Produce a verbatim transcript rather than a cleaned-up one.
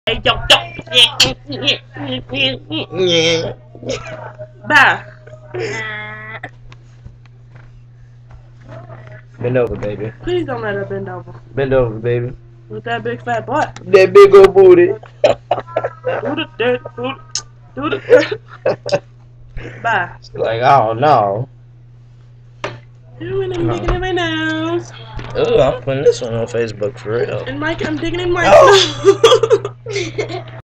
Hey, yo, yo. Bye. Bend over, baby. Please don't let her bend over. Bend over, baby. With that big fat butt. That big old booty. Do the dirt, do do the dirt. Bye. She's like, oh no. Ooh, and I'm digging in my nose. Ooh, I'm putting this one on Facebook for real. And Mike, I'm digging in my Oh. nose.